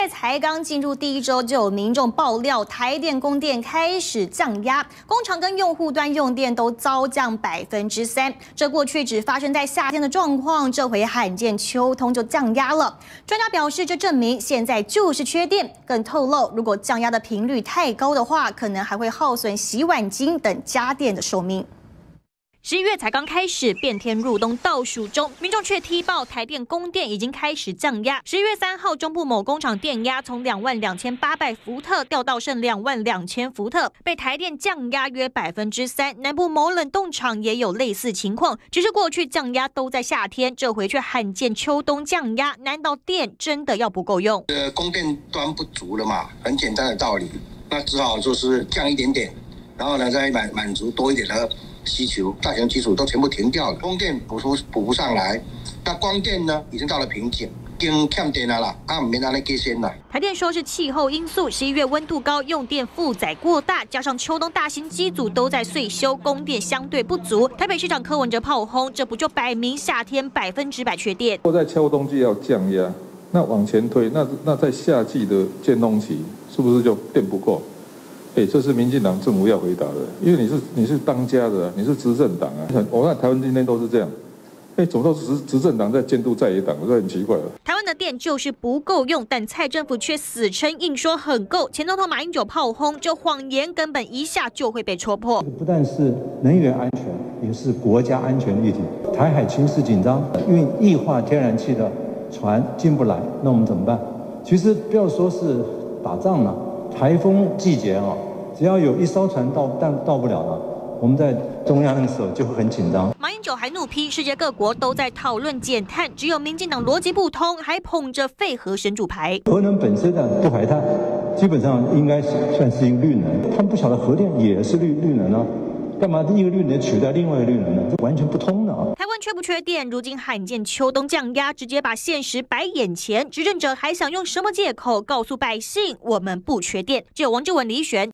才刚进入第1周，就有民众爆料，台电供电开始降压，工厂跟用户端用电都遭降3%。这过去只发生在夏天的状况，这回罕见秋冬就降压了。专家表示，这证明现在就是缺电。更透露，如果降压的频率太高的话，可能还会耗损洗碗巾等家电的寿命。 11月才刚开始，变天入冬倒数中，民众却踢爆台电供电已经开始降压。11月3号，中部某工厂电压从22800伏特掉到剩22000伏特，被台电降压约3%。南部某冷冻厂也有类似情况，只是过去降压都在夏天，这回却罕见秋冬降压，难道电真的要不够用？ 供电端不足了嘛，很简单的道理，那只好就是降一点点，然后呢再满足多一点的 需求，大型基础都全部停掉了，供电补不上来，那光电呢已经到了瓶颈，已经欠电了啦，没拿来给先了。 台电说是气候因素，11月温度高，用电负载过大，加上秋冬大型机组都在岁修，供电相对不足。台北市长柯文哲炮轰，这不就摆明夏天100%缺电？ 在秋冬季要降压，那往前推，那在夏季的渐冬期，是不是就电不够？ 这是民进党政府要回答的，因为你是当家的，你是执政党啊。我看台湾今天都是这样，怎么都是执政党在监督在野党，这很奇怪了。 台湾的电就是不够用，但蔡政府却死撑硬说很够。前总统马英九炮轰，这谎言根本一下就会被戳破。 不但是能源安全，也是国家安全议题。台海情势紧张，运液化天然气的船进不来，那我们怎么办？其实不要说是打仗了，台风季节啊。 只要有一艘船到不了了，我们在中央那个时候就会很紧张。 马英九还怒批世界各国都在讨论减碳，只有民进党逻辑不通，还捧着废核神主牌。 核能本身的不排碳，基本上应该算是一个绿能。他们不晓得核电也是绿能啊，干嘛一个绿能取代另外一个绿能呢？这完全不通的啊！ 台湾缺不缺电？如今罕见秋冬降压，直接把现实摆眼前。执政者还想用什么借口告诉百姓我们不缺电？只有王志文、李选。